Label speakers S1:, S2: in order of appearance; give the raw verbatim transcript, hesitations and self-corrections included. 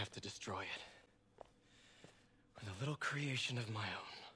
S1: have to destroy it. With a little creation of my own.